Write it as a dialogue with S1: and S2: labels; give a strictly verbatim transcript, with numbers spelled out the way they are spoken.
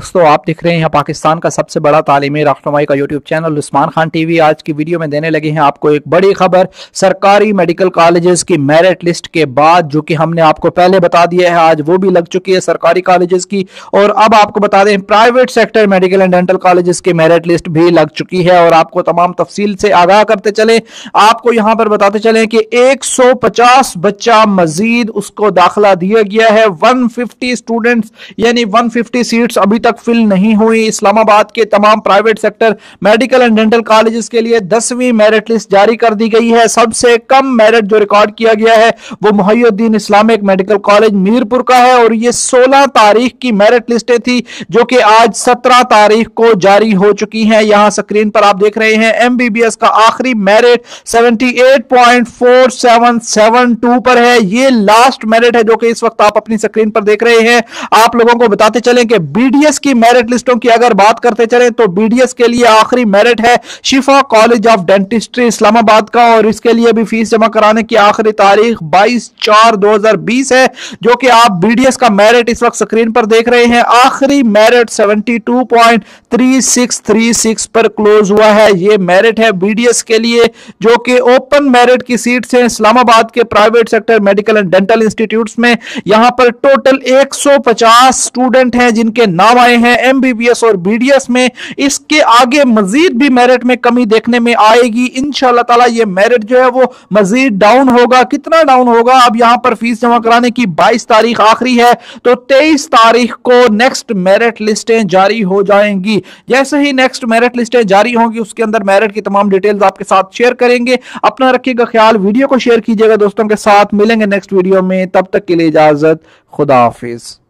S1: दोस्तों, आप दिख रहे हैं पाकिस्तान का सबसे बड़ा तालीमी रहनुमाई का YouTube channel Usman Khan TV. आज की वीडियो में देने लगे हैं आपको एक बड़ी खबर सरकारी मेडिकल कॉलेजेस की मेरिट लिस्ट के बाद, जो कि हमने आपको पहले बता दिया है। आज वो भी लग चुकी है सरकारी कॉलेजेस की, और अब आपको बता दें private sector medical and dental colleges की मेरिट लिस्ट भी लग चुकी है। और आपको तमाम तफसील से आगाह करते चले, आपको यहां पर बताते चले कि एक सौ पचास बच्चा मजीद उसको दाखिला दिया गया है। एक सौ पचास स्टूडेंट्स यानी एक सौ पचास सीट्स अभी तक फिल नहीं हुई। इस्लामाबाद के तमाम private sector medical and dental colleges के लिए दसवीं मेरिट लिस्ट जारी कर दी गई है। सबसे कम मेरिट जो रिकॉर्ड किया गया है वो Mohiuddin Islamic medical college Mirpur का है, और ये सोलह तारीख की मेरिट लिस्टें थी जो कि आज सत्रह तारीख को जारी हो चुकी हैं। यहां स्क्रीन पर आप देख रहे हैं एमबीबीएस का आखिरी मेरिट अठहत्तर पॉइंट चार सात सात दो पर है। ये लास्ट मेरिट है जो कि इस वक्त आप अपनी स्क्रीन पर देख रहे हैं। आप लोगों को बताते चलें कि बीडीएस की मेरिट लिस्टों की अगर बात करते चलें तो बीडीएस के लिए आखिरी मेरिट है शिफा कॉलेज ऑफ डेंटिस्ट्री इस्लामाबाद का, और इसके लिए भी फीस जमा कराने की आखिरी तारीख बाईस चार दो हजार बीस है, जो कि आप बीडीएस का मेरिट इस वक्त स्क्रीन पर देख रहे हैं। आखिरी मेरिट बहत्तर पॉइंट तीन छह तीन छह पर क्लोज हुआ है। ये मेरिट है बीडीएस के लिए, जो कि ओपन मेरिट की सीट्स हैं इस्लामाबाद के private sector medical and dental institutes में। यहां पर टोटल एक सौ पचास स्टूडेंट हैं जिनके नाम आए हैं एमबीबीएस और बीडीएस में। इसके आगे मजीद भी मेरिट में कमी देखने में आएगी। इंशाल्लाह ताला ये मेरिट जो है वो मजीद डाउन होगा। कितना डाउन होगा? अब यहां पर फीस जमा कराने की बाईस तारीख आखिरी है, तो तेईस तारीख को नेक्स्ट मेरिट लिस्टें जारी हो जाएंगी। जैसे ही नेक्स्ट मेरिट लिस्टें जारी होंगी उसके अंदर मेरिट की तमाम डिटेल्स आपके साथ शेयर करेंगे। अपना रखिएगा ख्याल, वीडियो को शेयर कीजिएगा दोस्तों के साथ। मिलेंगे नेक्स्ट वीडियो में, तब तक के लिए इजाजत, खुदा हाफिज।